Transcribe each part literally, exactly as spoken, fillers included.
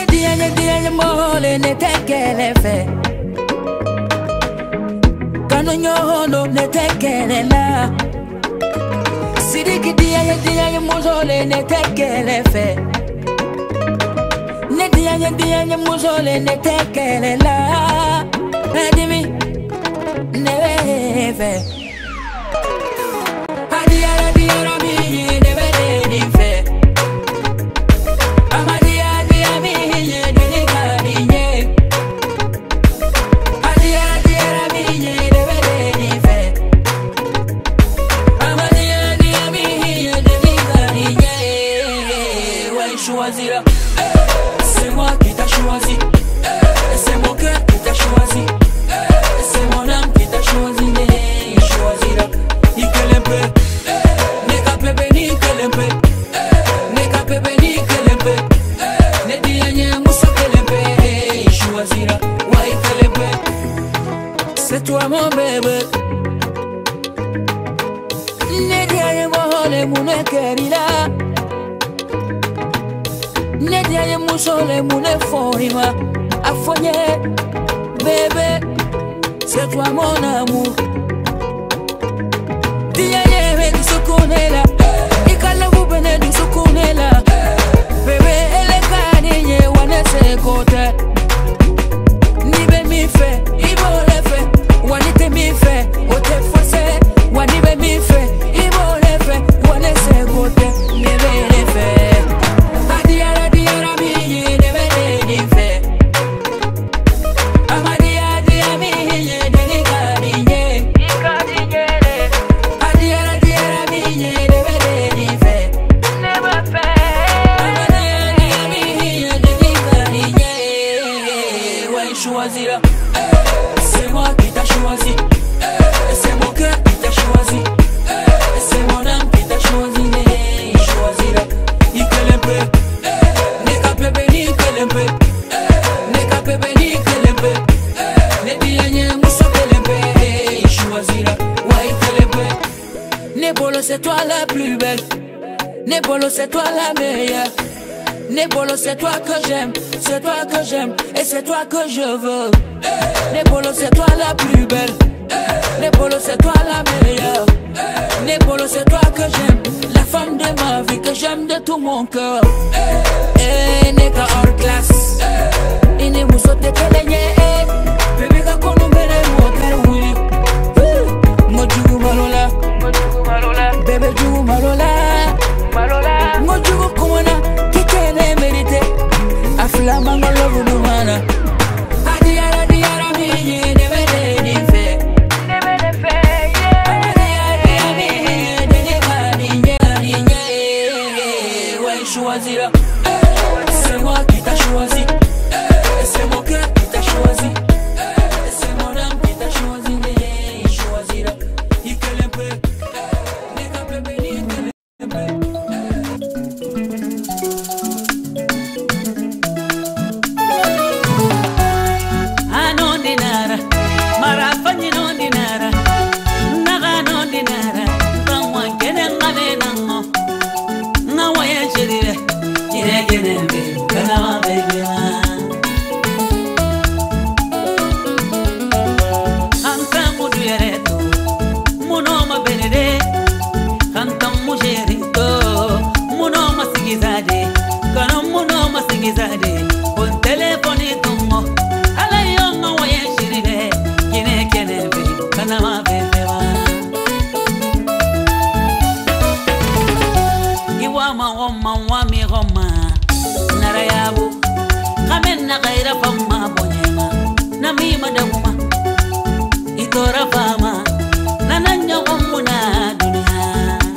dia ne dia ne mole ne tekele fe. Kano nyono ne tekele la. Sidiki dia ne dia ne mole ne tekele fe. Ne dia ne dia ne mole ne tekele la. Adimi ne fe. Adia adia rami ne ve ne fe. Choisir, c'est moi qui t'a choisi, c'est mon cœur qui t'a choisi, c'est mon âme qui t'a choisi. Il choisira, il que l'empê, n'est qu'à peu béni que l'empê, n'est qu'à peu béni que l'empê, n'est dit rien moussa que l'empê. Il choisira, ouais que l'empê, c'est toi mon bébé. N'est dit rien mon mon équerila. Ne dia musole mune forima afonye bébé c'est toi mon amour dia yeme du sokonela ikala bubene du sokonela bébé ele kani ye wane se kote ni be mi fe ibo le fe wani te mi fe o te fose wani be mi fe ibo le fe wane se kote ni be le fe. Choisir, c'est moi qui t'a choisi, c'est mon cœur qui t'a choisi, c'est mon âme qui t'a choisi. Il choisira, il que l'empê, n'est qu'à peu béni que l'empê, n'est qu'à peu béni que l'empê, n'est dit rien moussa que l'empê. Il choisira, ouais que l'empê. Nebolo c'est toi la plus belle, Nebolo c'est toi la meilleure. Nebolo c'est toi que j'aime, c'est toi que j'aime et c'est toi que je veux. Nebolo c'est toi la plus belle, Nebolo c'est toi la meilleure. Nebolo c'est toi que j'aime, la femme de ma vie que j'aime de tout mon cœur. Eh, neka hors classe, ini musote kelenye, bébé ka kono mele mo karui. Mojugu malola, mojugu malola, bébé jugu malola, malola, mojugu kumana. Afla mango lovu numana. Adia adia rami ne vede ni fe, ne vede fe. Adia adia mi ne ne kani ni ni. Ouais choisira, c'est moi qui t'a choisi, c'est mon cœur qui t'a choisi, c'est mon âme qui t'a choisi. Il choisira, il que l'empê, n'est qu'à peu béni que l'empê.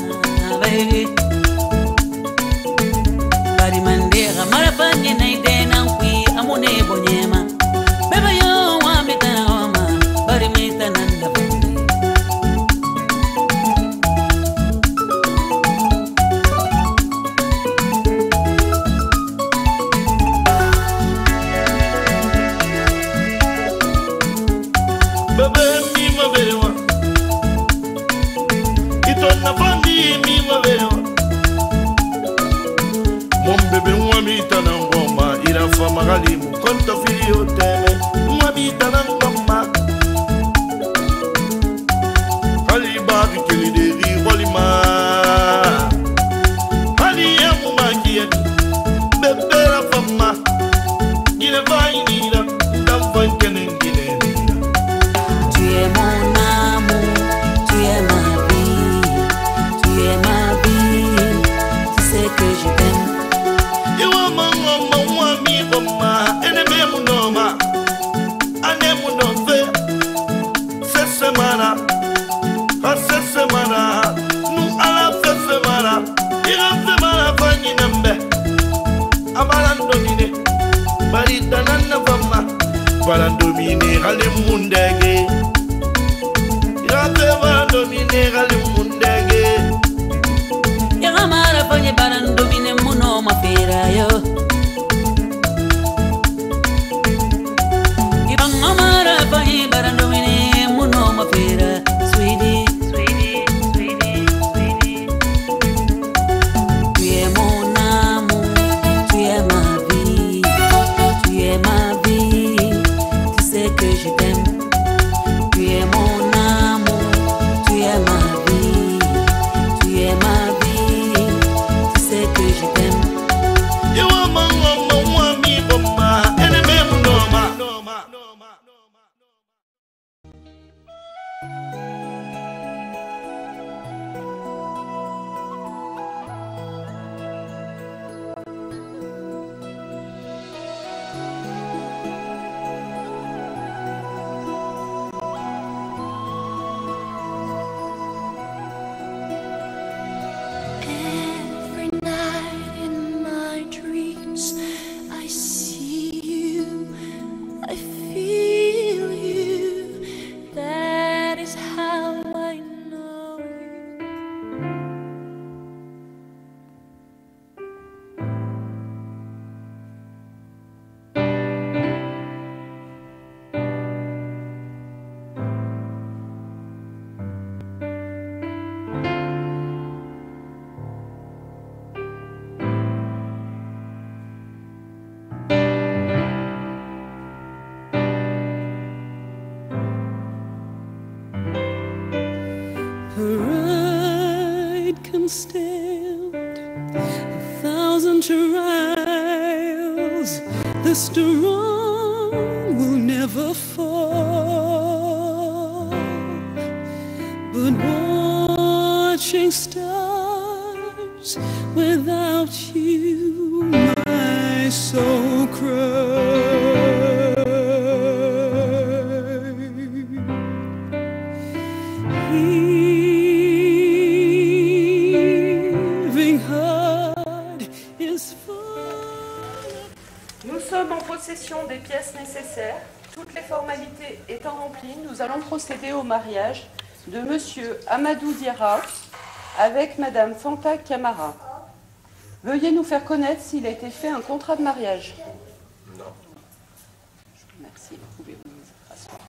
Bari mandega marafanyi na idena semana, nu ala fe semana, ira semana fanyi nambe. Abalan domine, barita nanna fama, balan domine halim mundege. Ira semana domine halim mundege. Ira mara fanyi balan domine muno mafira yo. Ira mara fanyi balan domine muno mafira, sweetie. Stand a thousand trials, the strong will never fall, but watching stars without you, my soul cries. Nous sommes en possession des pièces nécessaires. Toutes les formalités étant remplies, nous allons procéder au mariage de Monsieur Amadou Diarra avec Madame Fanta Camara. Veuillez nous faire connaître s'il a été fait un contrat de mariage. Non. Merci. Pouvez-vous vous asseoir.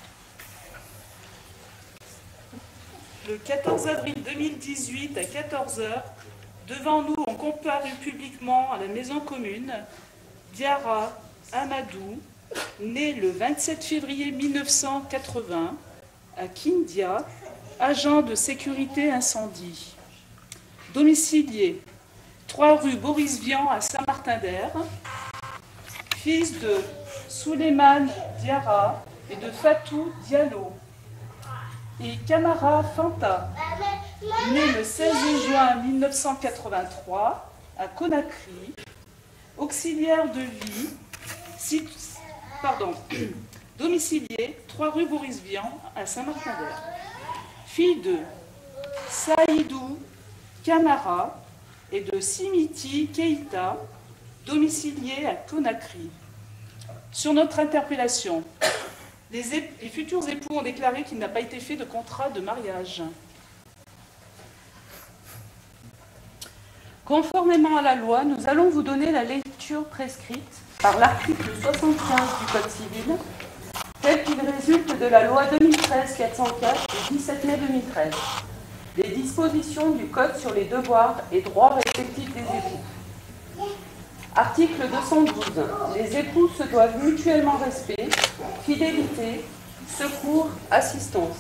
Le quatorze avril deux mille dix-huit à quatorze heures, devant nous ont comparu publiquement à la maison commune Diarra Amadou, né le vingt-sept février mille neuf cent quatre-vingts à Kindia, agent de sécurité incendie. Domicilié trois rue Boris Vian à Saint-Martin-d'Air, fils de Souleymane Diarra et de Fatou Diallo, et Camara Fanta, né le seize juin mille neuf cent quatre-vingt-trois à Conakry, auxiliaire de vie, site, pardon, domicilié trois rue Boris Vian à Saint-Martin-d'Air, fille de Saïdou Camara et de Simiti Keïta, domicilié à Conakry. Sur notre interpellation, les, les futurs époux ont déclaré qu'il n'a pas été fait de contrat de mariage. Conformément à la loi, nous allons vous donner la lecture prescrite par l'article soixante-quinze du Code civil, tel qu'il résulte de la loi deux mille treize quatre cent quatre du dix-sept mai deux mille treize, des dispositions du Code sur les devoirs et droits respectifs des époux. Article deux cent douze. Les époux se doivent mutuellement respect, fidélité, secours, assistance.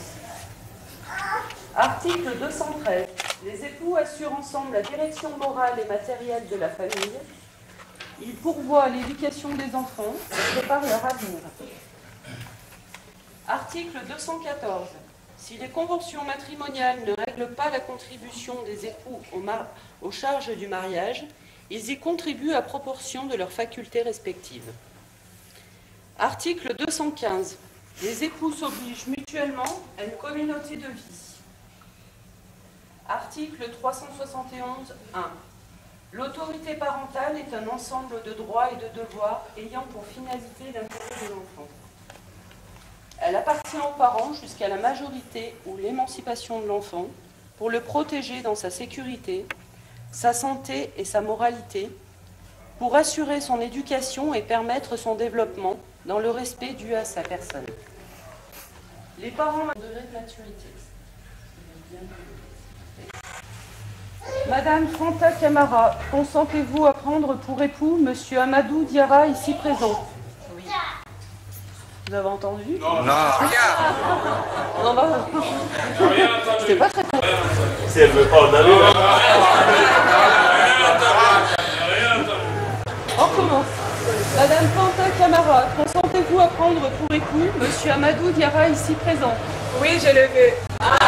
Article deux cent treize. Les époux assurent ensemble la direction morale et matérielle de la famille. Ils pourvoient l'éducation des enfants et préparent leur avenir. Article deux cent quatorze. Si les conventions matrimoniales ne règlent pas la contribution des époux aux, aux charges du mariage, ils y contribuent à proportion de leurs facultés respectives. Article deux cent quinze. Les époux s'obligent mutuellement à une communauté de vie. Article trois cent soixante et onze un. L'autorité parentale est un ensemble de droits et de devoirs ayant pour finalité l'intérêt de l'enfant. Elle appartient aux parents jusqu'à la majorité ou l'émancipation de l'enfant pour le protéger dans sa sécurité, sa santé et sa moralité, pour assurer son éducation et permettre son développement dans le respect dû à sa personne. Les parents ont un degré de maturité. Madame Fanta Camara, consentez-vous à prendre pour époux Monsieur Amadou Diarra, ici présent? Oui. Vous avez entendu? Non, rien. Non, non. C'était pas très clair. Si elle veut pas en aller, là. On commence. Madame Fanta Camara, consentez-vous à prendre pour époux Monsieur Amadou Diarra, ici présent? Oui, je le veux.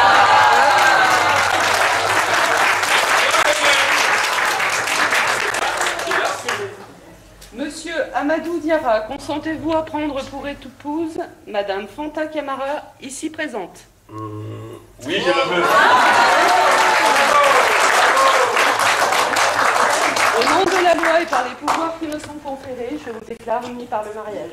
Monsieur Amadou Diarra, consentez-vous à prendre pour épouse Madame Fanta Camara, ici présente? Euh, oui, je le veux. Au nom de la loi et par les pouvoirs qui me sont conférés, je vous déclare unis par le mariage.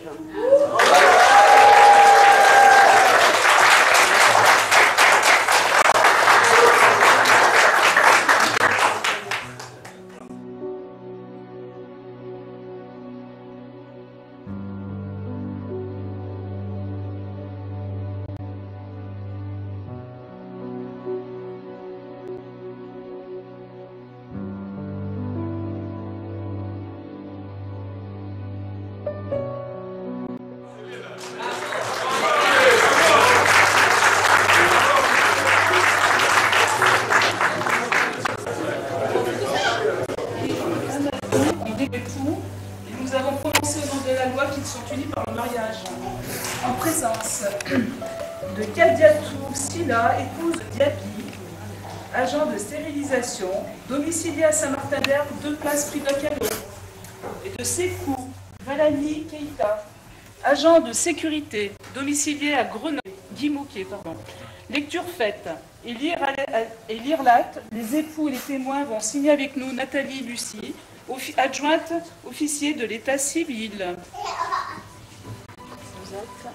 Nous avons prononcé au nom de la loi qu'ils sont unis par le mariage, en présence de Kadiatou Silla, épouse de Diaby, agent de stérilisation, domicilié à Saint-Martin-d'Herbe, deux places Frida Kahlo, et de Sekou Valani Keita, agent de sécurité, domicilié à Grenoble, Guy Mouquet, pardon. Lecture faite. Et lire, et lire l'acte, les époux et les témoins vont signer avec nous Nathalie Lucie, adjointe officier de l'état civil. Vous êtes...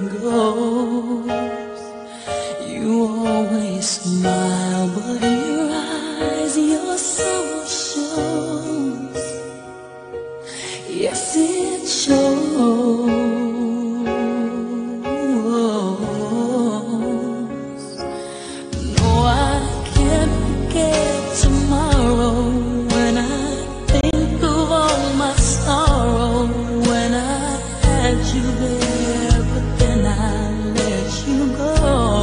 goes. You always smile, but in your eyes your soul shows. Yes, it shows. No, I can't forget tomorrow when I think of all my sorrow. When I had you there, but then I let you go.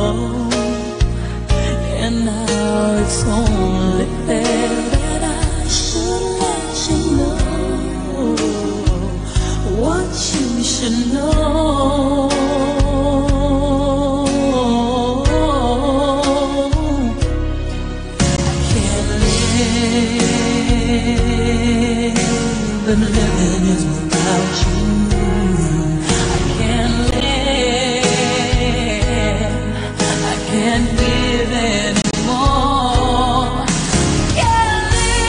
And now it's only fair that I should let you know what you should know. I can't live, and living is without you. I can't live, I can't give anymore. Can't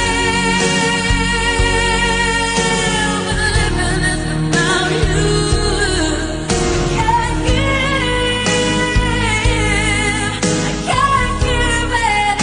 live, but living is without you. Can't give, I can't give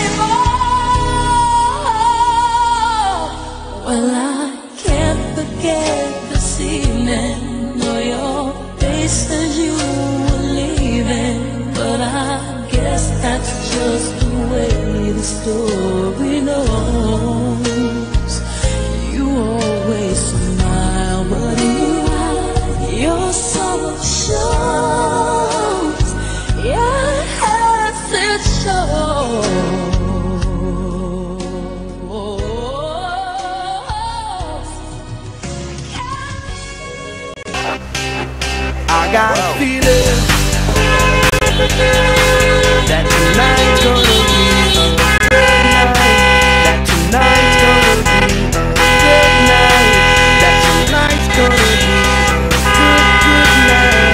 anymore. Well, I can't forget this evening, or your face as you were leaving. But I guess that's just the way the story goes. You always smile, but in your eyes your soul shows. Yes, it shows. I got a feeling that tonight's gonna be a good night. That tonight's gonna be a good night. That tonight's gonna be a good, good night.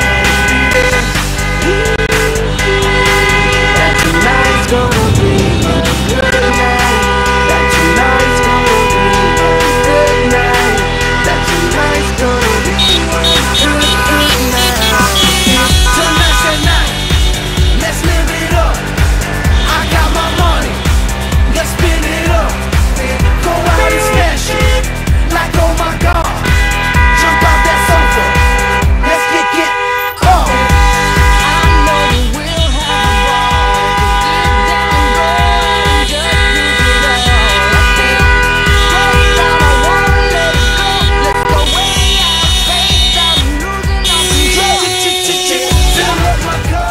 That tonight's gonna be a good night. That tonight's gonna be a good night. That tonight's gonna be a good, good night. Tonight's the night. Let's live it up. I got my money. Let's spin it up. Go out and smash it. Like oh my God. Jump out that sofa. Let's kick it up. I know that we'll have a ball. Get down, go, just pick it up. I feel straight down. I wanna let it go. Let's go way out of space. I'm losing all control. Fill up my cup.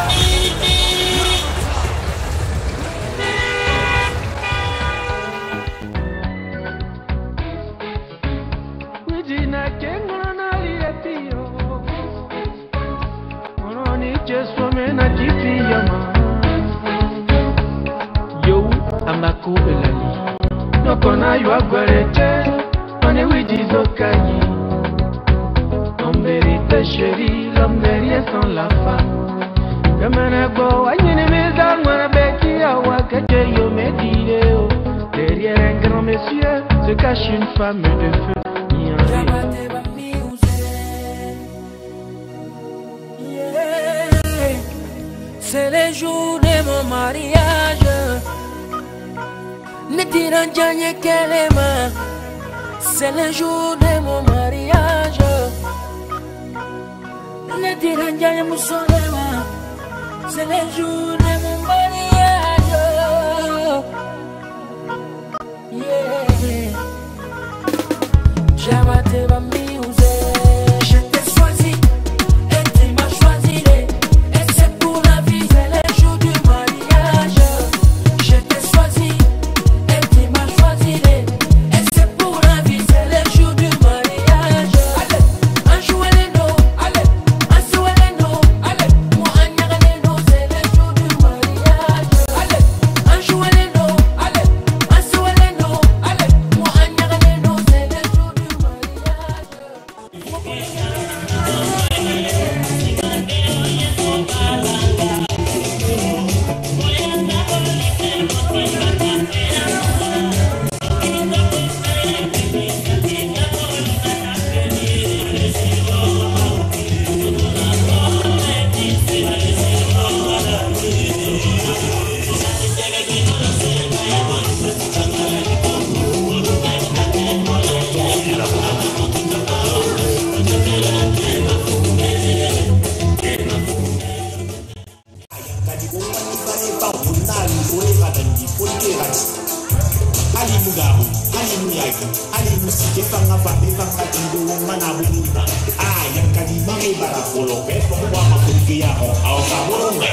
Regina Kengono na lietio. Ononi Jesu mena kipia ma. Yo amaku elali. Nokona yo agwarete. One wiji zokayi. En vérité chérie, l'homme n'est rien sans la femme. Kamanako anyine meza mwana beki awa kache yo medile o. Derrière un grand monsieur se cache une femme de feu. C'est le jour de mon mariage. Ne diront jamais qu'elle est ma. C'est le jour de mon mariage. Ne diront jamais mon soleil. C'est le jour de mon mariage. Yeah. Jamais te va m'user. Je t'ai choisi et tu m'as choisi. Et c'est pour la vie. C'est le jour du mariage. Je t'ai choisi et tu m'as choisi. Et c'est pour la vie. C'est le jour du mariage. Allez, un jouet les noms. Allez, un souhait les noms. Allez, moi un yara les noms. C'est le jour du mariage. Allez, un jouet les noms. Allez, un souhait les noms. Allez, moi un yara les noms. C'est le jour du mariage. Ali mugabu, ali muyagi, ali musike fanga fanga fanga tingo mana bunita. Ah, yang kadi mangi bara polo pe pokwa makuki ya ho au kaburunga.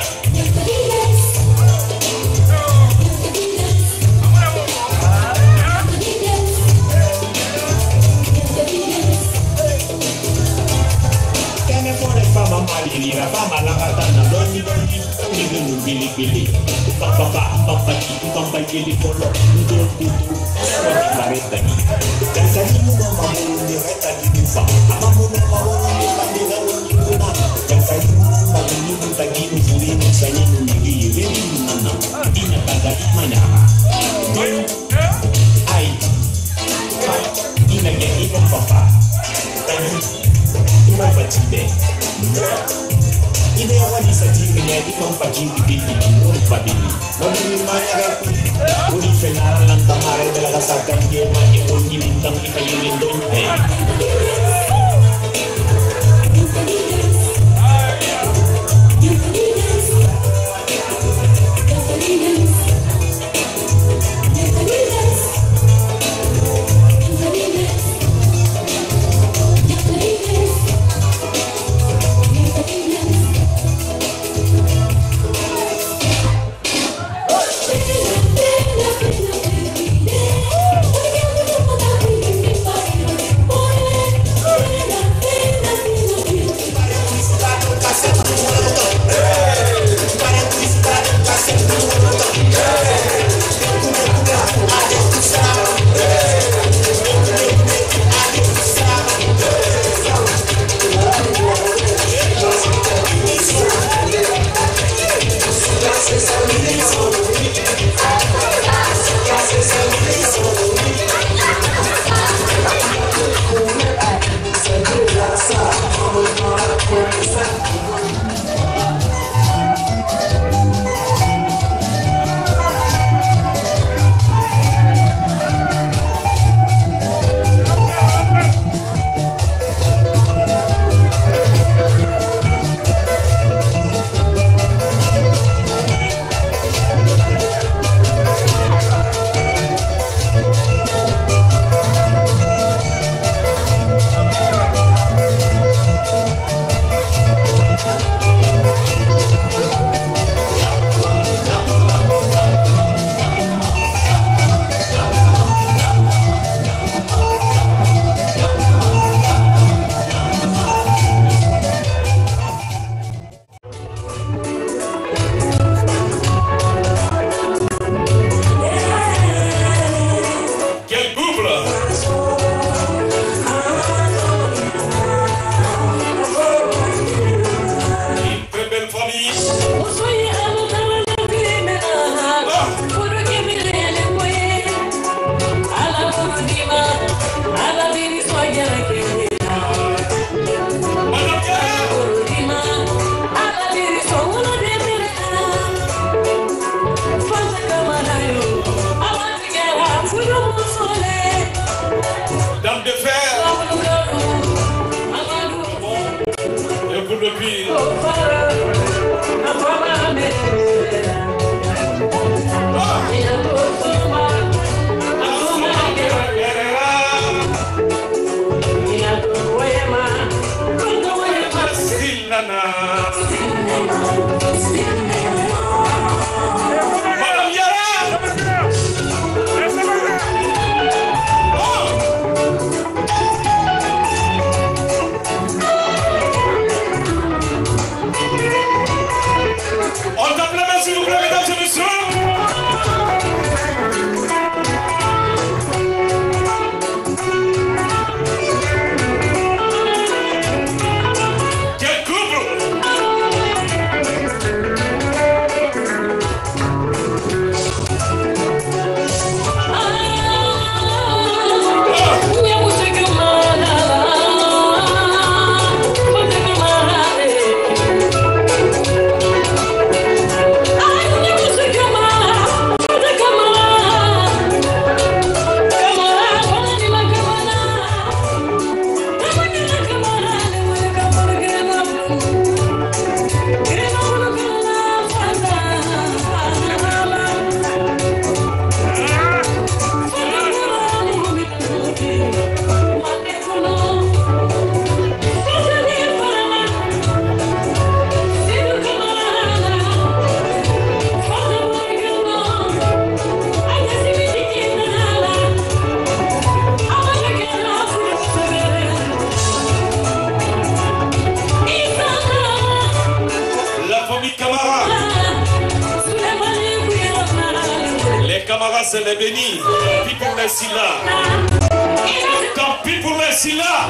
Kene pore fama mali lira fama lakatana doni doni doni doni bili bili. Papa papa papa kili polo ndo kutu bareta ni kali mu mama mu ni reta ni fa ama mu mama mu ni pandira ni kuna kali mu mama ni mu tagi ni furi ni sani ni ni ni nana ina kada mana ai ina ge ina papa tani ina fatide ina wadi sajini ni ina fatide ni ni fatide Noni maya uri fenara lantamare de la sacan yema y uni mintam y payilindonte. I camarades. Les camarades, c'est les bénis. Tant pis pour les Silla. Tant pis pour les Silla.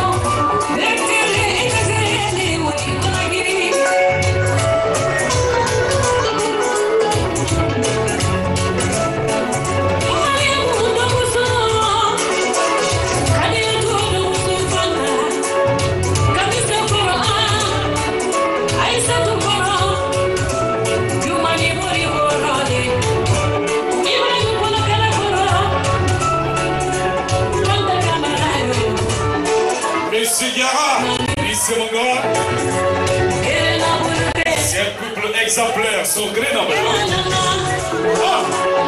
Monsieur Diarra, c'est mon gars. C'est un couple exemplaire sur Grenoble. Ah.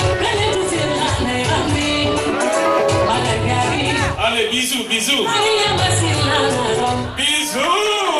Allez, bisous, bisous. Bisous.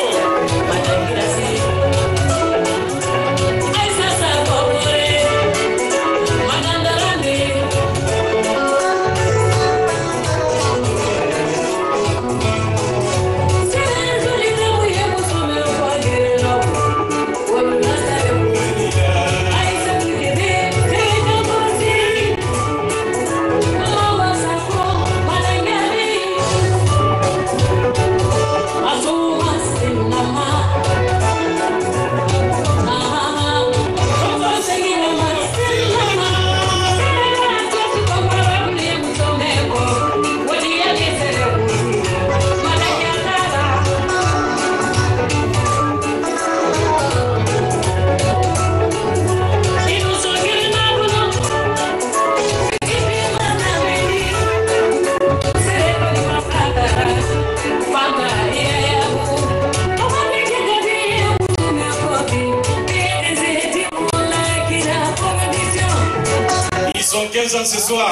quinze ans ce soir.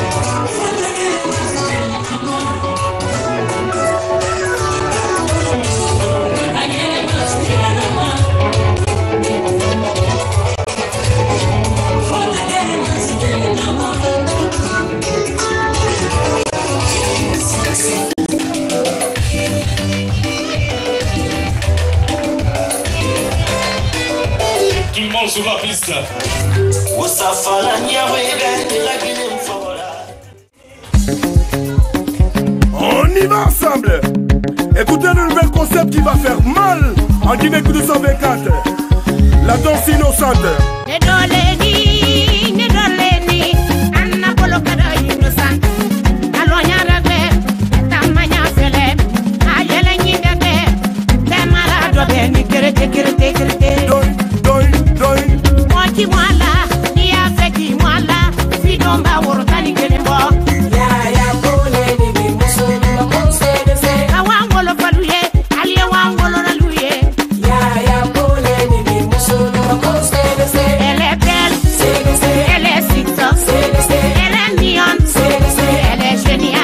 Tout le monde sur la piste. On y va ensemble. Écoutez le nouvel concept qui va faire mal en Guinée deux cent vingt-quatre. La danse innocente. Nedoleni, nedoleni, Anna Polokada innocent. Alonya rebe, tamanya fele, ayele nyidebe, temara dobe ni kerete kerete kerete. Doi, doi, doi. Mochi mwala, ni afeki mwala, fidomba worotani kelembo. Ya ya pole ni mi musulma monse de se. Awangolo paluye, aliye wangolo raluye. Ya ya pole ni mi musulma monse de se. Elle est belle, elle est TikTok, elle est mignonne, elle est géniale.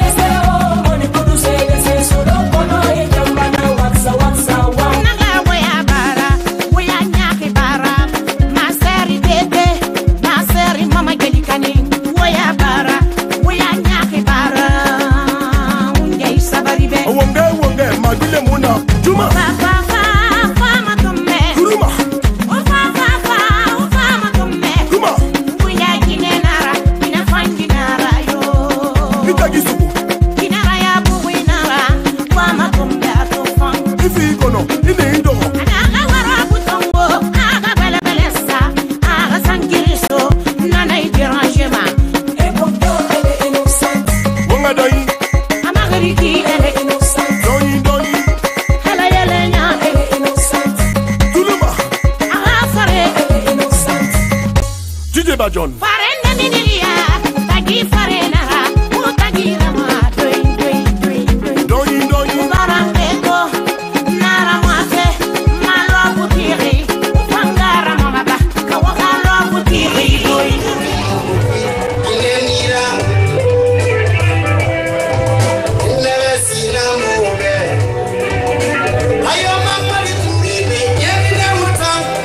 Naga waya bara, waya nyaki bara, ma seri bebe, ma seri mama gelikani, waya bara, waya nyaki bara, unge isabaribe. Wonge wonge magile muna Juma. Fa fa fa fa matume. Kuruma. Fa fa fa fa matume. Kuma. Uya kinenara, ina fanginara yo. Itagisuku. Kinara ya buwinara, kwa matumbe atufang. Ifi ikono, ine indongo. Aga wara butongo, aga bele bele sa, aga sankiriso, nana idirangema. Ebokto ele innocent. Wonga doi, Amagariki ele innocent. doi, doi. Hele yele nya ele innocent. Tuluma. Aga fare ele innocent. Jide Bajon. Farende minilia, tagi farenara, utagi rama, doi doi doi doi. Doi, doi. Barambeko, nara mwase, malo butiri, ufangara mamaba, kawakalo butiri, doi.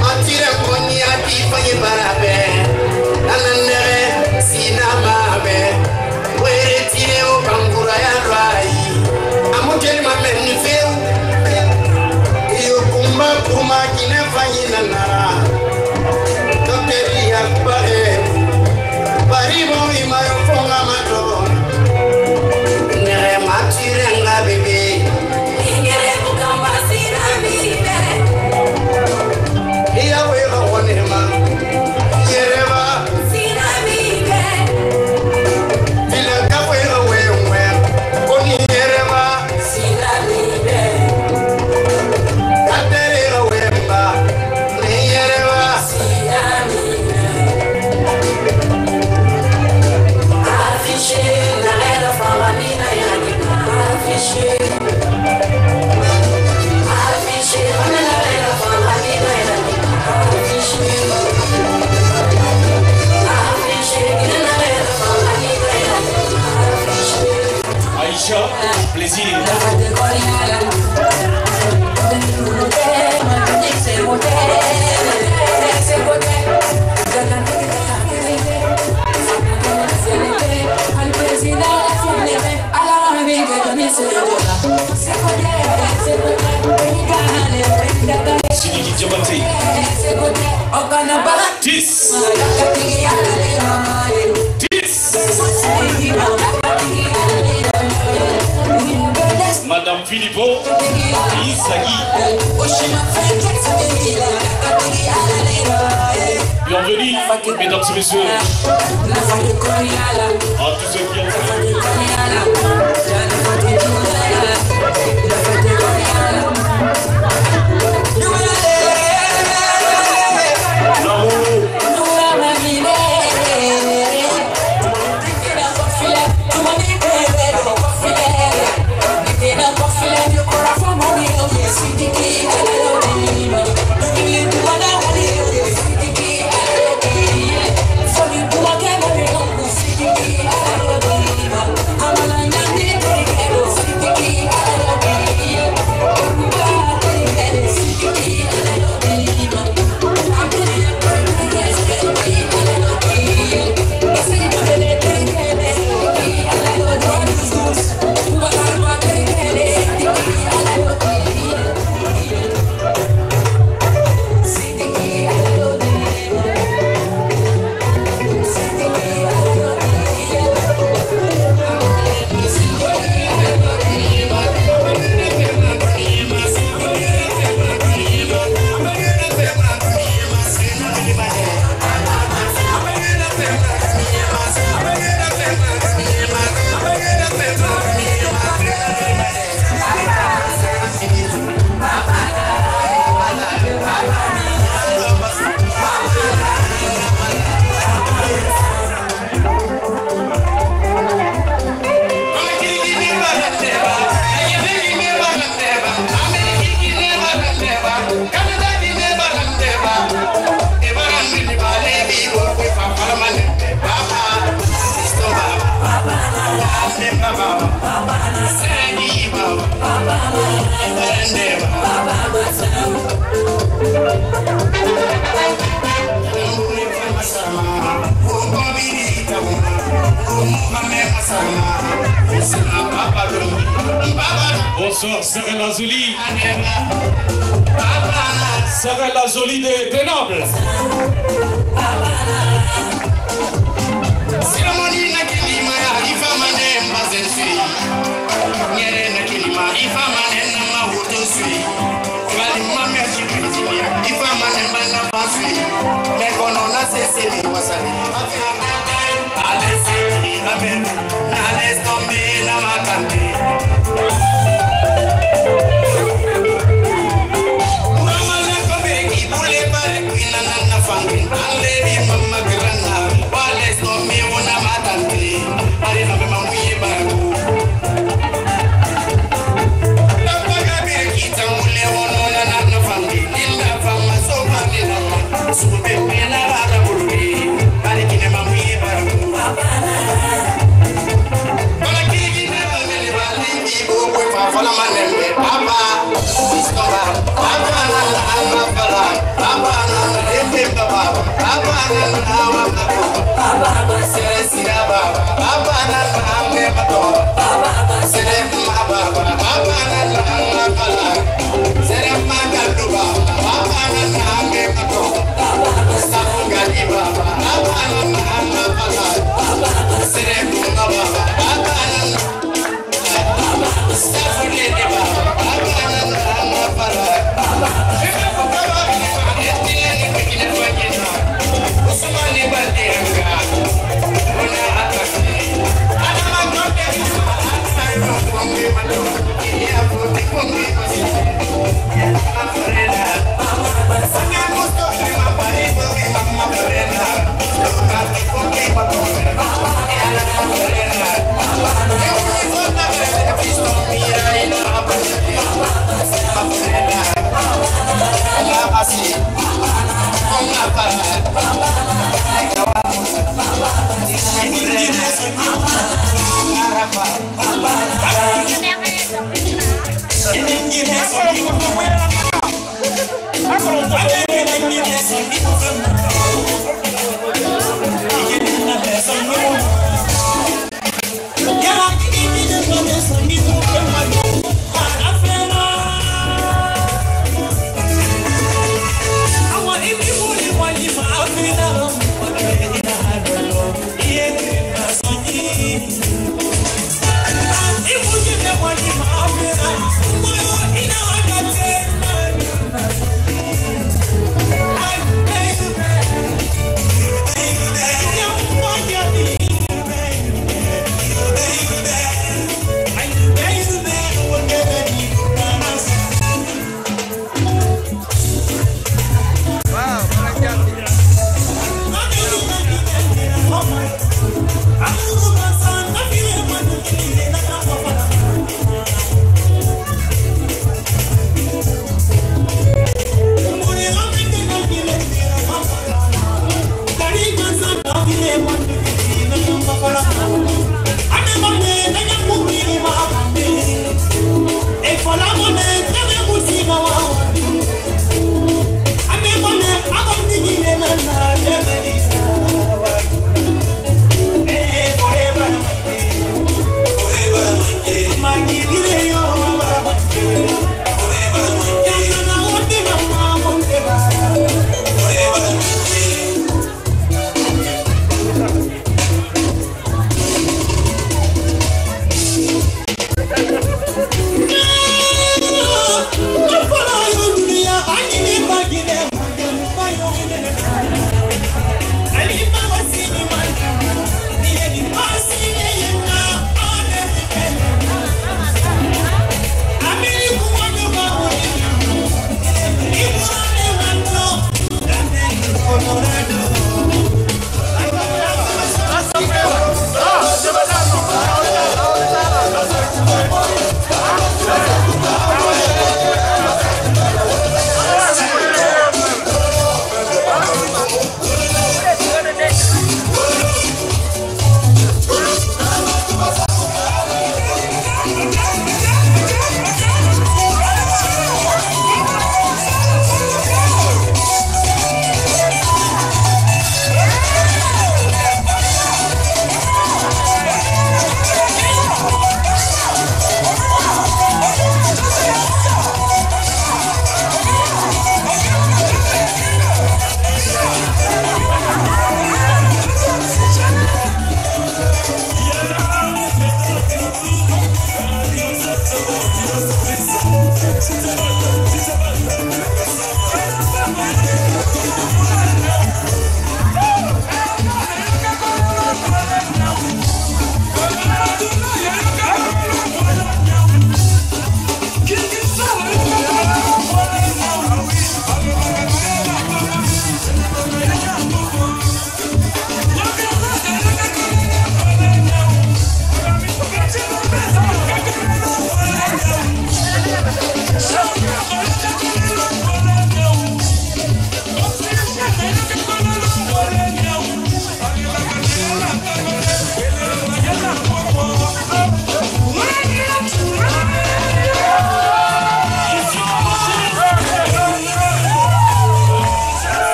Sina plaisir. Sidiki Diamanté. dix. dix. Madame Philippot, Isagi. Bienvenue, mesdames et messieurs, à tous ceux qui ont bonsoir, Sarah la Jolie. Sarah la Jolie de Grenoble. Never Baby,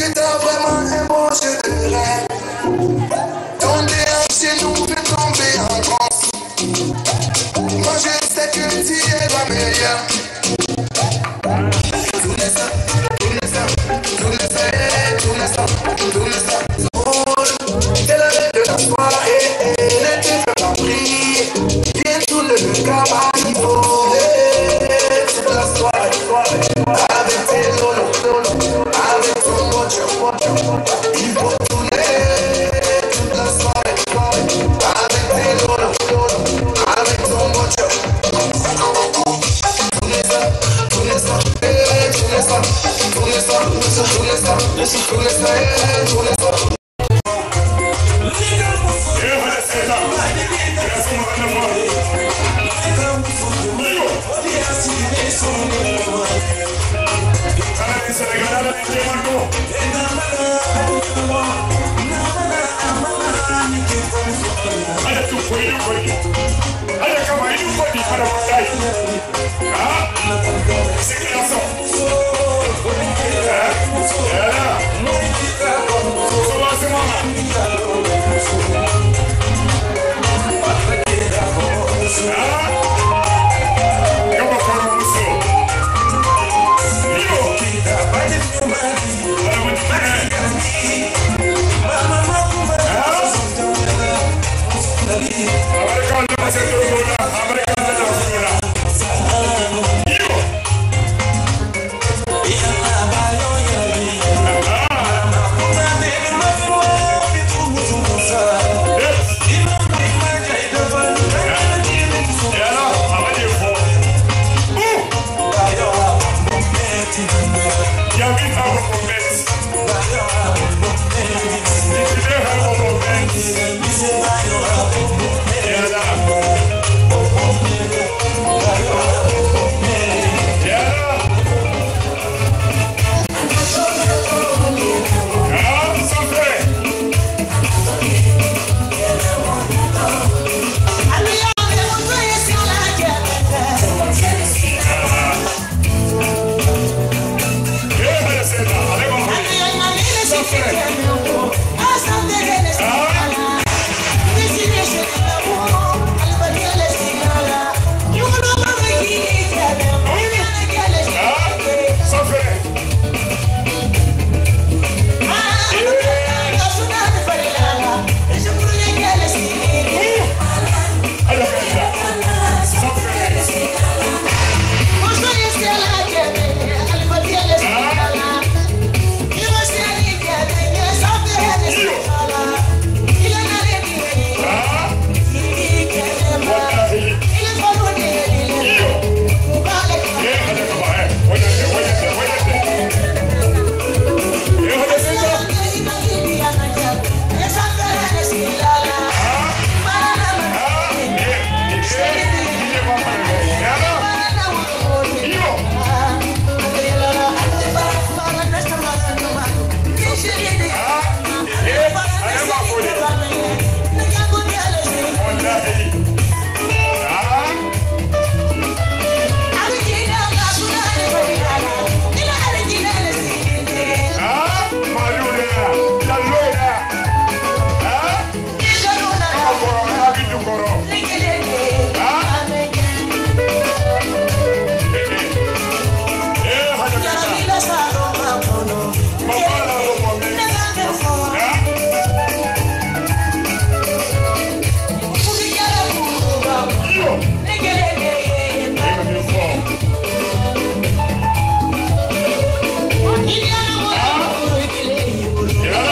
que t'as vraiment un bon jeu de rêve. Ton déhanche chez nous fait tomber en transe. Moi je sais que tu es la meilleure. Tous les ans, tous les ans, tous les ans, tous les ans, tous les ans. C'est la reine de la soirée, ne te fais pas prier. Viens tout le cabas, il faut toute la soirée. Avec tes lolos, avec ton voiture, il faut tourner toute la soirée. Avec tes lolos, avec ton voiture. Tous les ans, tous les ans, tous les ans, tous les ans, tous les ans, tous les ans, tous les ans, tous les ans. Yeah.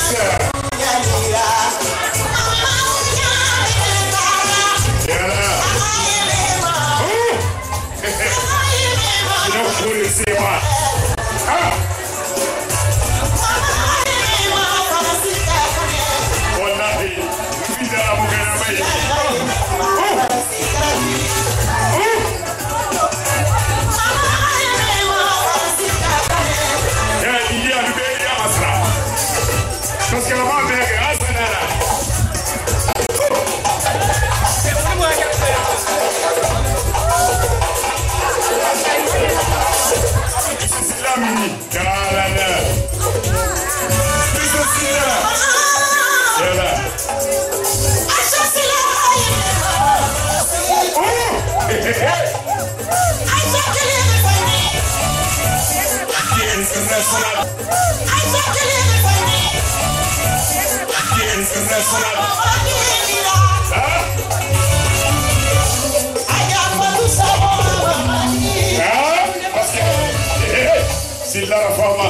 C'est la forme.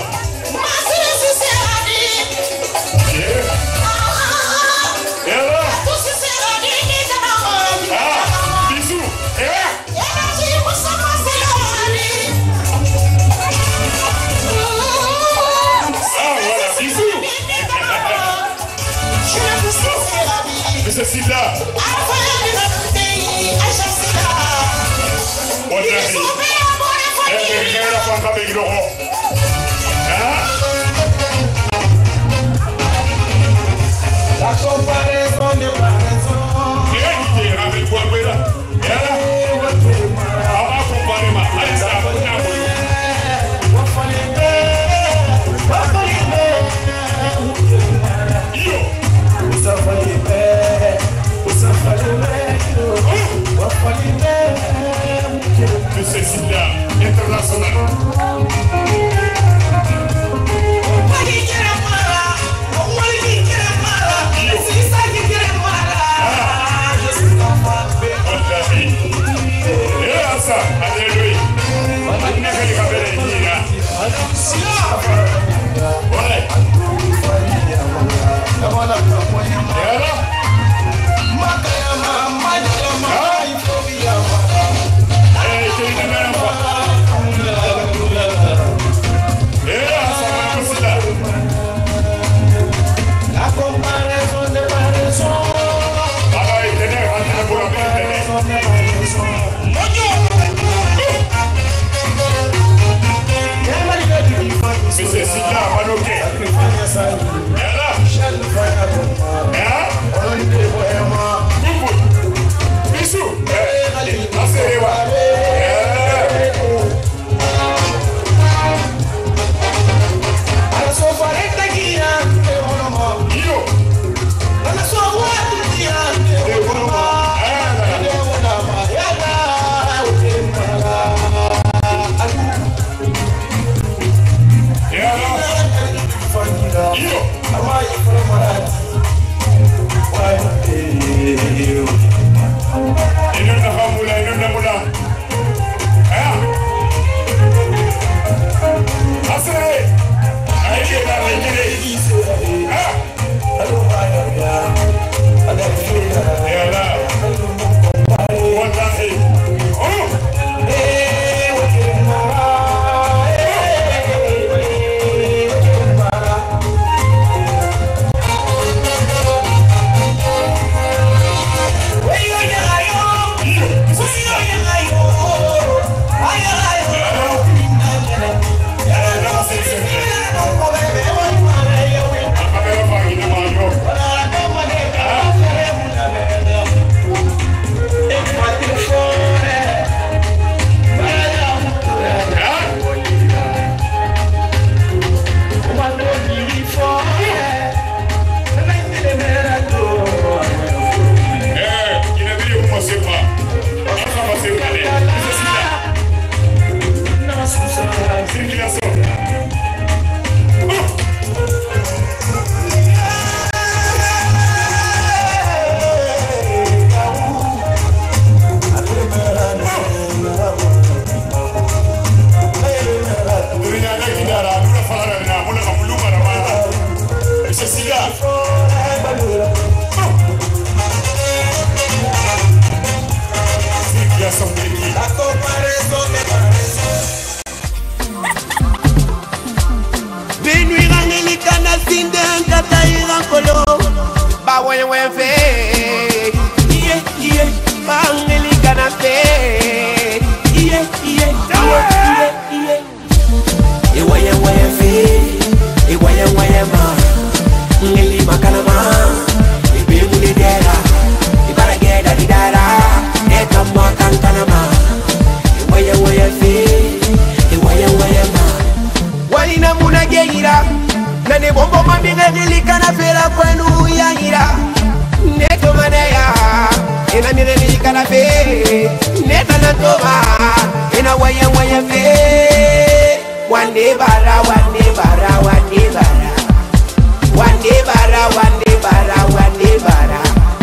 Et alors? Ah, bisous. Et là? Ah, voilà, bisous. Mais ceci là. On a dit. Eh, mais la femme avec le roi. La comparaison n'est pas raison. Et qui est avec toi, là? Et là? On va comparer ma. Allez, ça va, on a voulu. Yo! Vous en fallait faire, vous en fallait mettre, vous en fallait mettre. De ceci là, international. Yo! yeira nane bombo mami ngeli kana fera kwenu yaira neto maneya ina mire ni kana fe neta na toma ina waya waya fe wande bara wande bara wande bara wande bara wande bara wande bara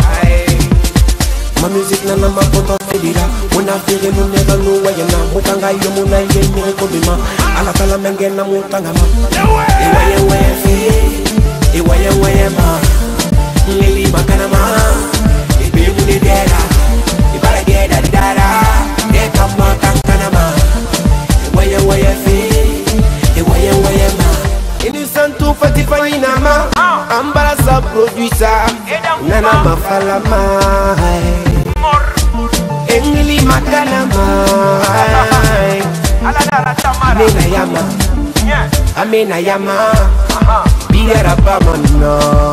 ma musique nana ma konta fedira mona fere no nega no waya na mutanga yo mona ye ni ko bima ala tala menge na mutanga ma e waya waya fe e waya waya ma ngeli makana ma e be mu de dera e bara ge da dara e kama kankana ma e waya waya fe e waya waya ma innocent to fatifani na ma ambara sa producer nana ma fala ma engili makana ma amena yama amena yama biara bamana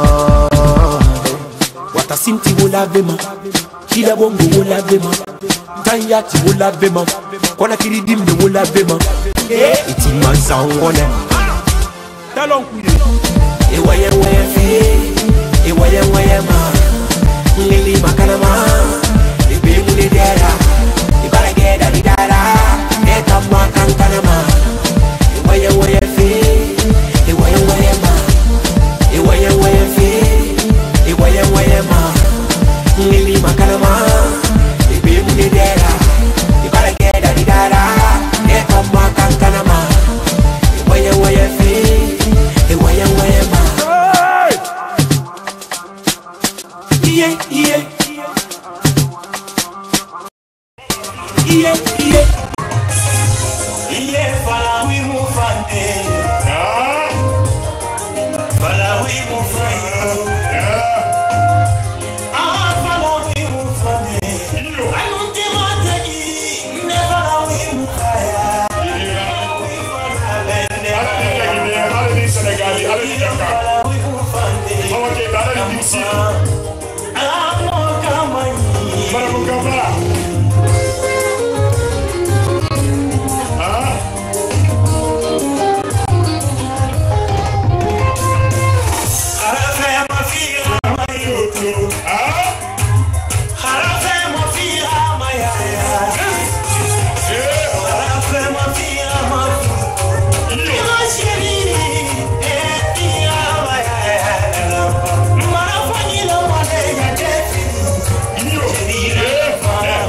watasinti wula bema kila bongo wula bema tanyati wula bema kona kiridimbe wula bema iti mazangone talon kuye e waye waye fe e waye waye ma lili makana ma e be mu de dera e bara ge da dara e kama kankana ma e waye waye fe e waye waye ma e waye waye fe e waye waye ma lili makana ma e be mu de dera e bara ge da dara e kama kankana ma e waye waye fe e waye waye ma yeah yeah yeah yeah yeah fala we move on ah fala we move on ah fala we move on I don't think what they never we move on we Yeah.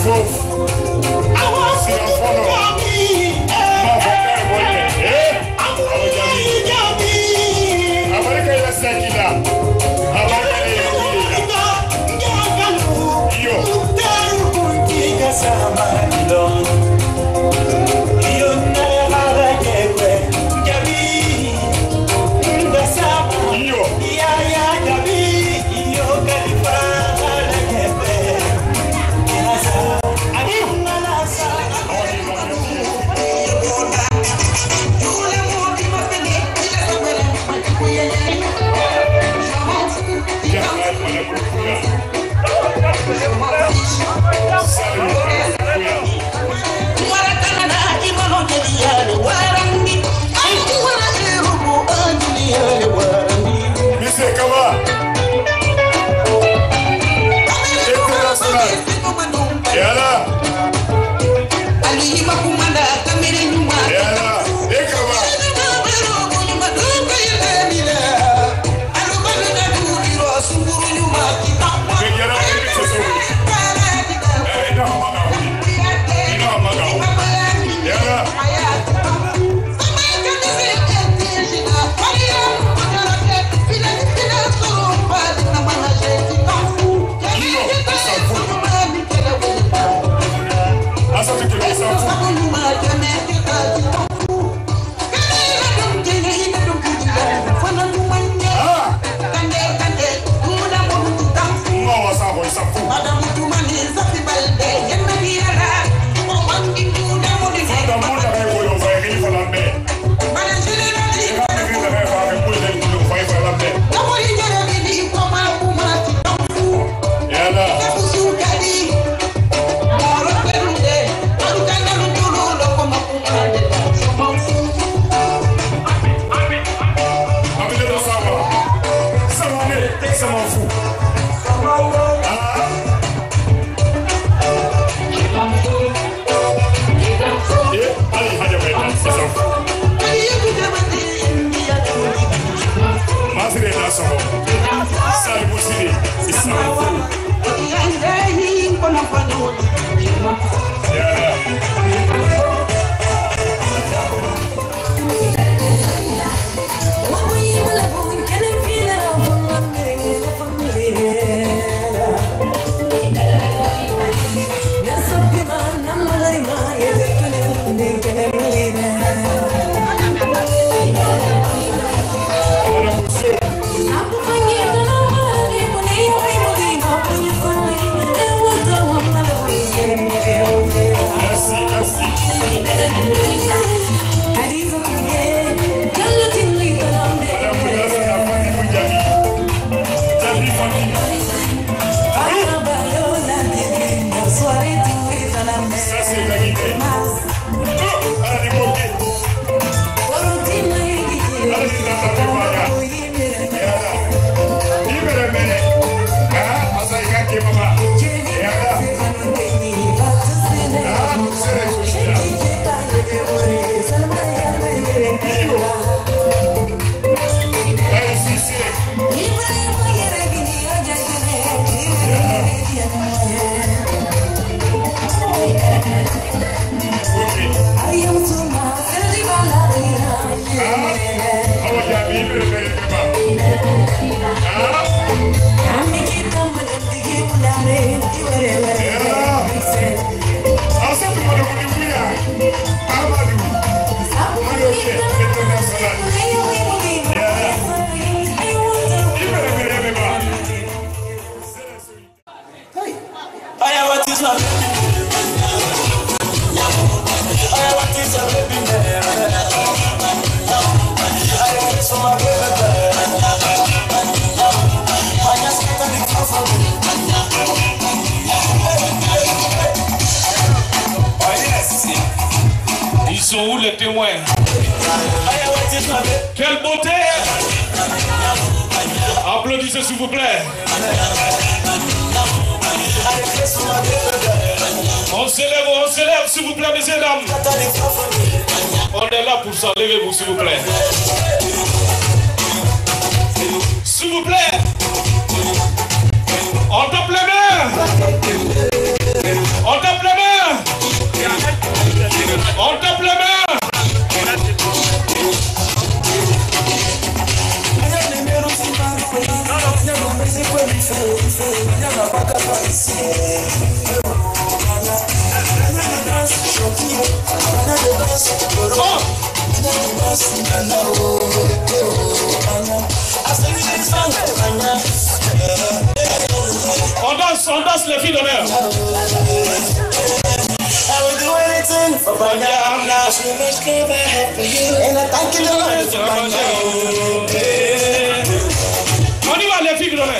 Ils sont où les témoins? Quelle beauté! Applaudissez s'il vous plaît. On se lève, on se lève s'il vous plaît, messieurs et dames. On est là pour ça, levez-vous s'il vous plaît. S'il vous plaît. On tape les mains. On tape On danse, on danse les filles d'honneur. On y va les filles d'honneur.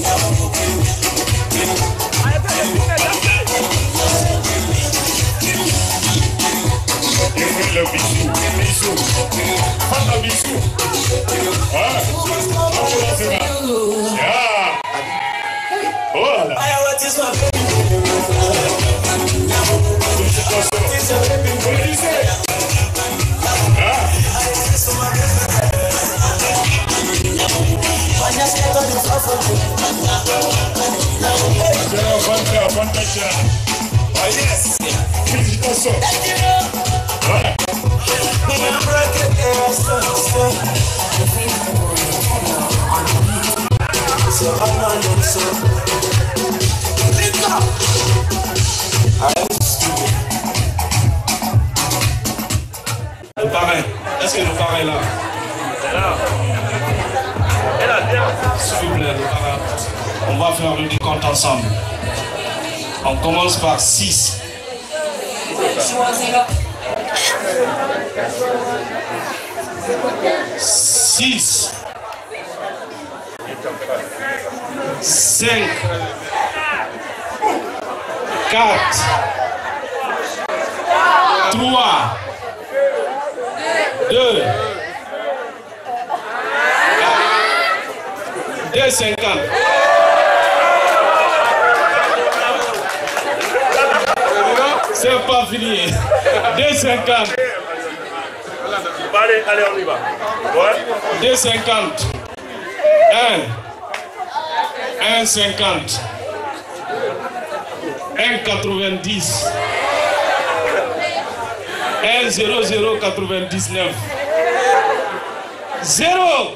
Le bisou, bisou, pas de bisou. Ah, c'est là. Voilà. Ah yes, félicitations. Voilà. Le parrain, est-ce que le parrain est là? S'il vous plaît, le parrain. On va faire le décompte ensemble. On commence par six. six. cinq. quatre. trois. deux. deux cinquante. C'est pas fini. deux cinquante. Allez, allez, on y va. Ouais. deux cinquante. un. un cinquante. un quatre-vingt-dix. un zéro zéro quatre-vingt-dix-neuf. zéro.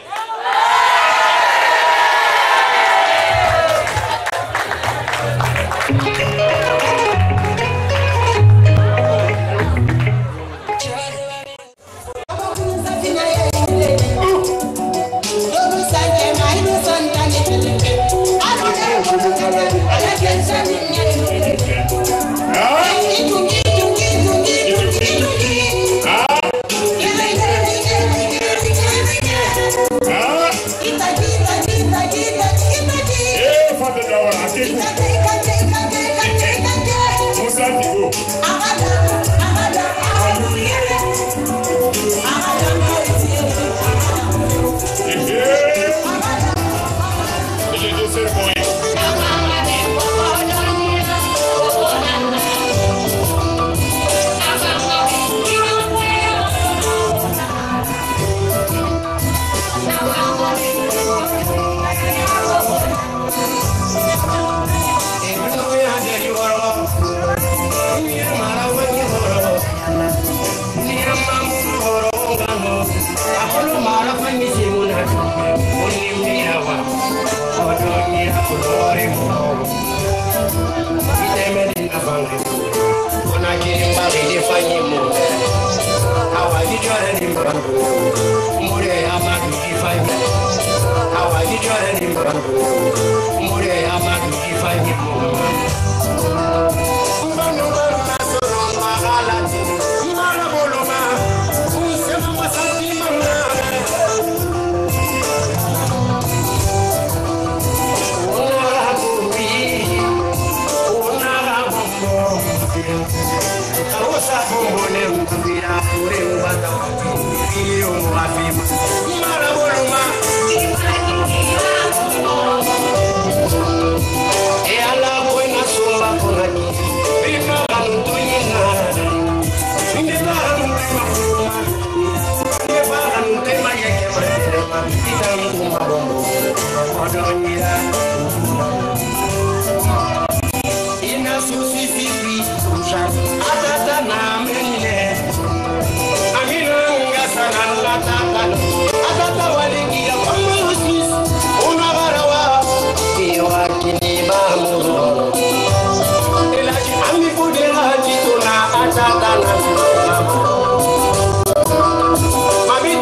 Mami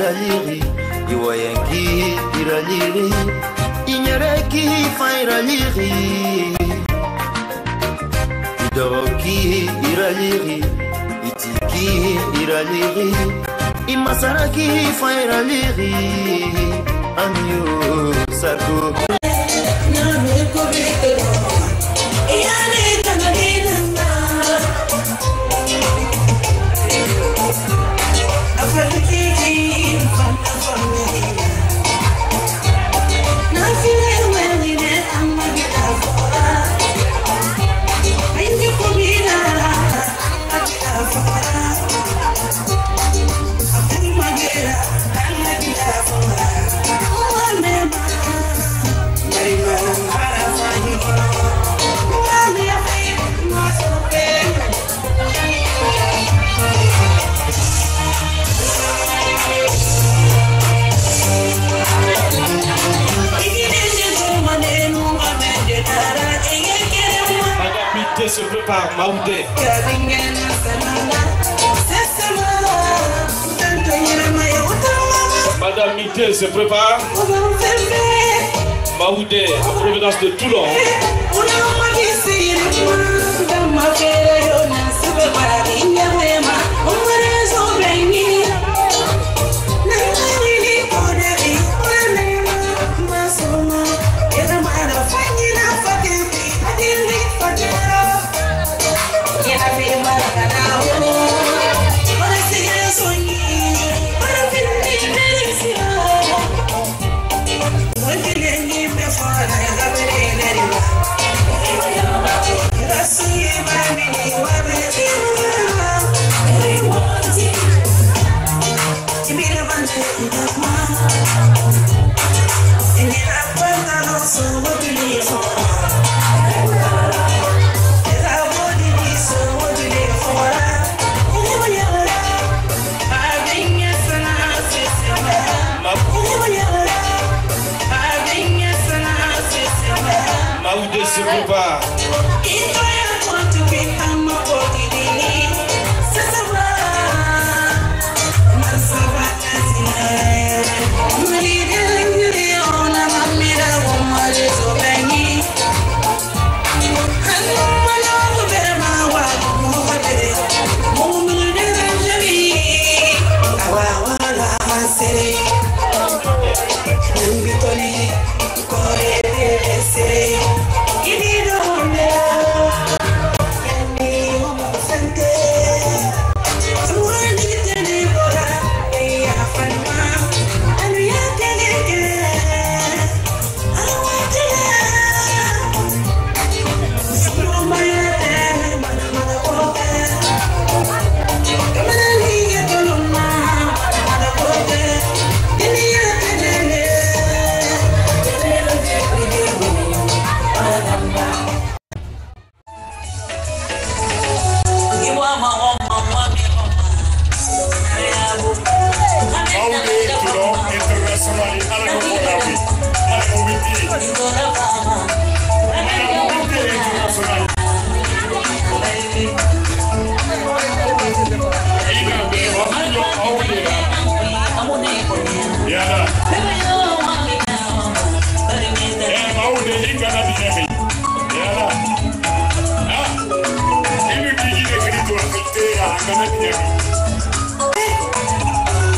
iraliri iwayanki iraliri inyareki fa iraliri idoroki iraliri itiki iraliri imasaraki fa iraliri amio sako se prépare, Maoudé. Madame Mité se prépare. Maoudé, en provenance de Toulon. Maoudé se prépare.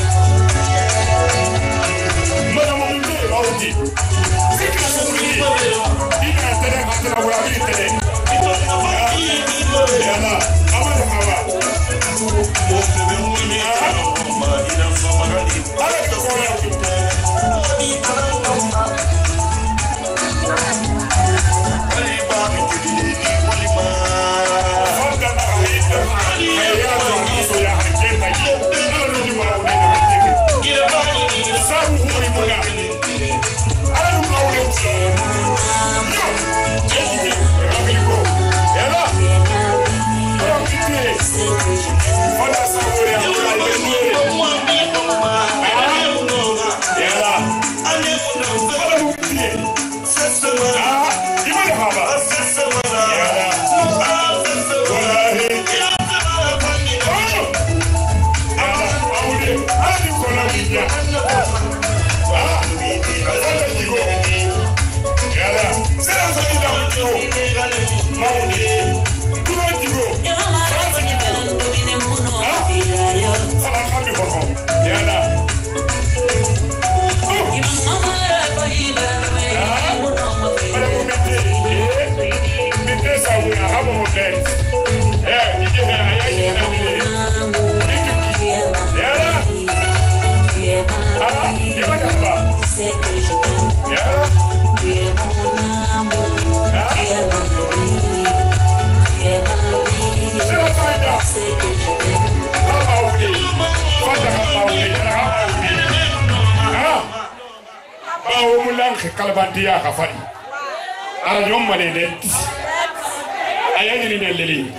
Madame, Kalbantia Kafari. I don't want it. I ain't in a lily.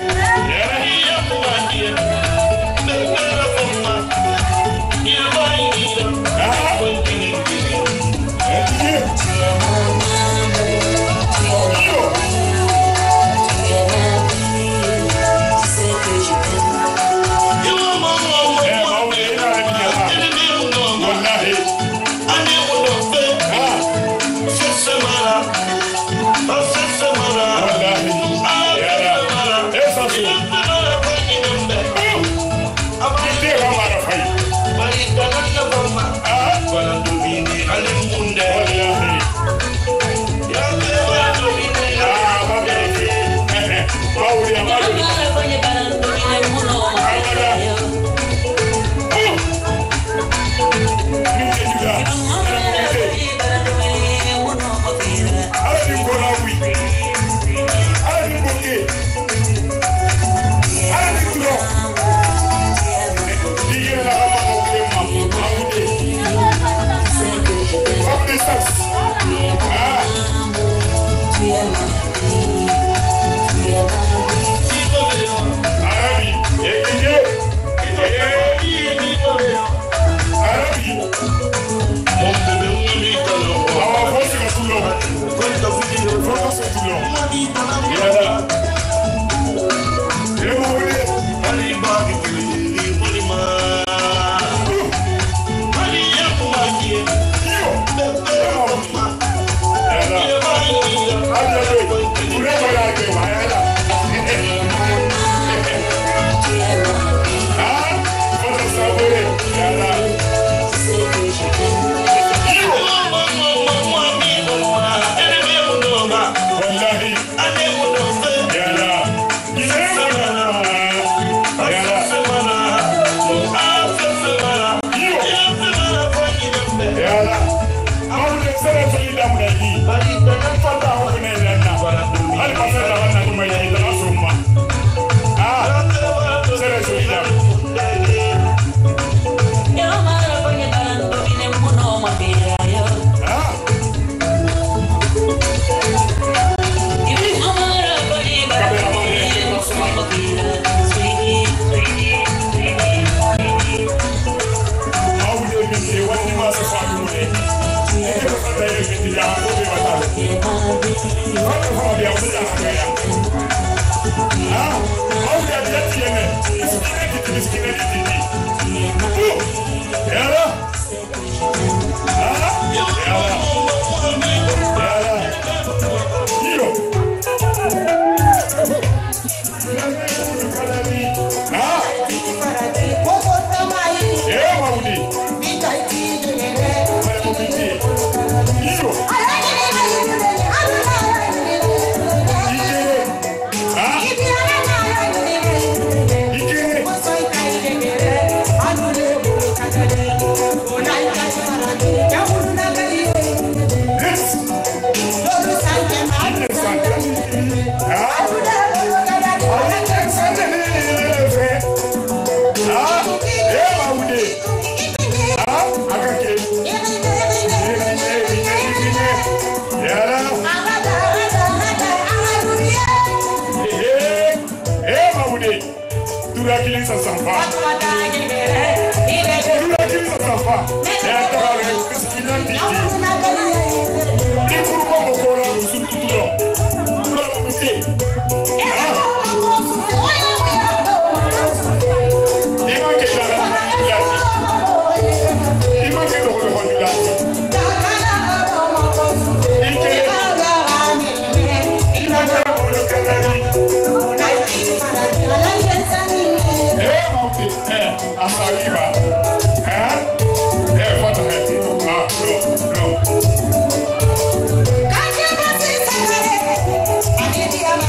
Come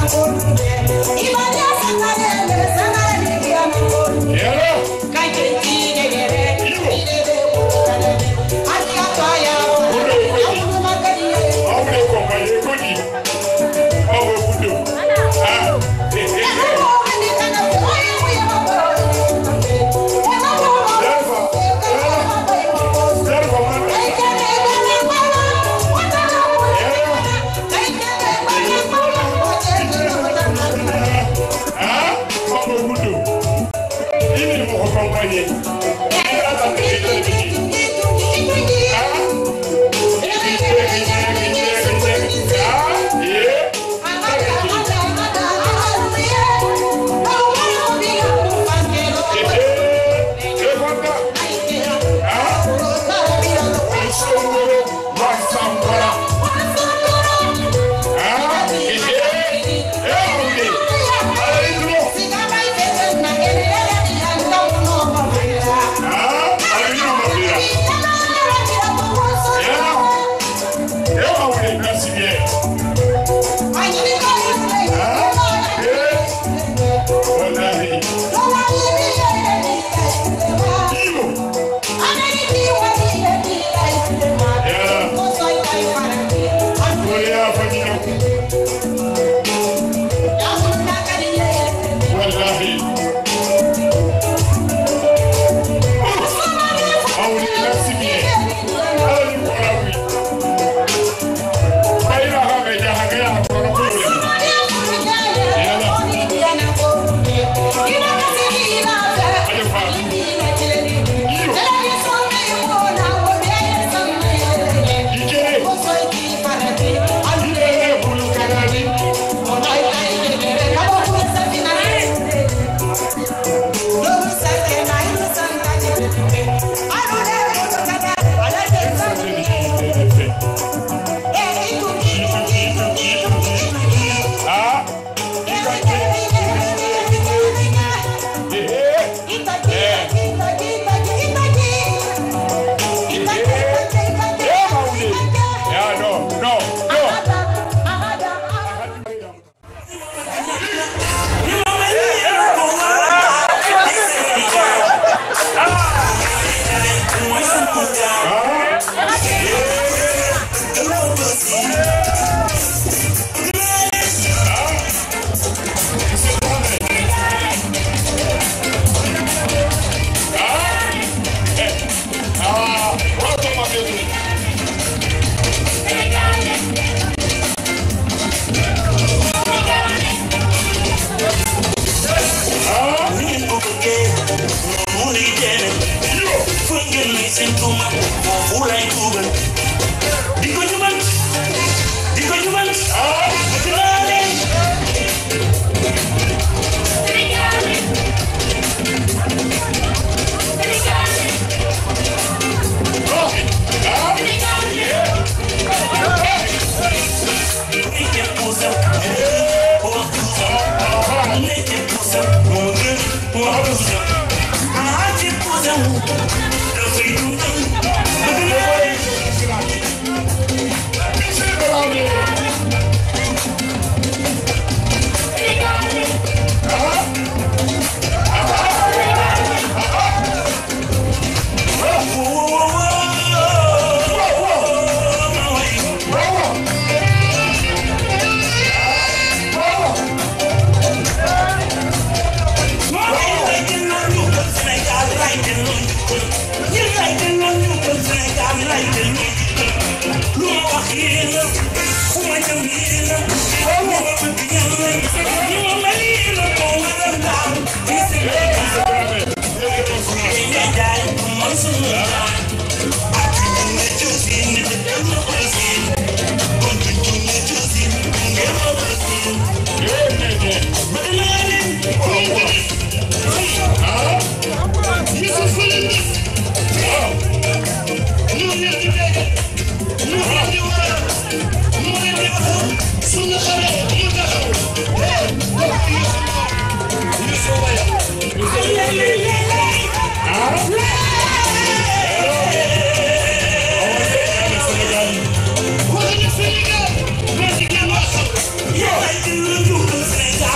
Sénégal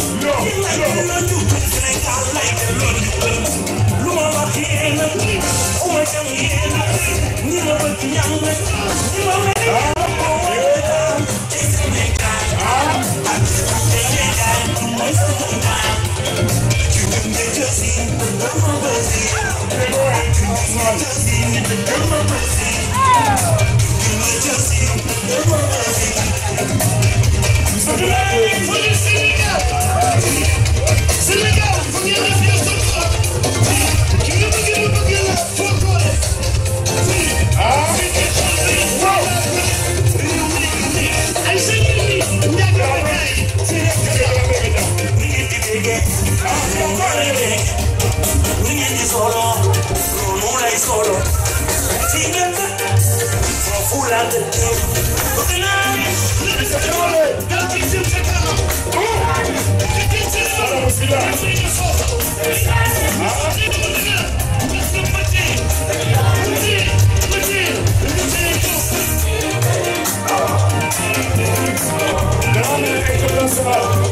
Let's go.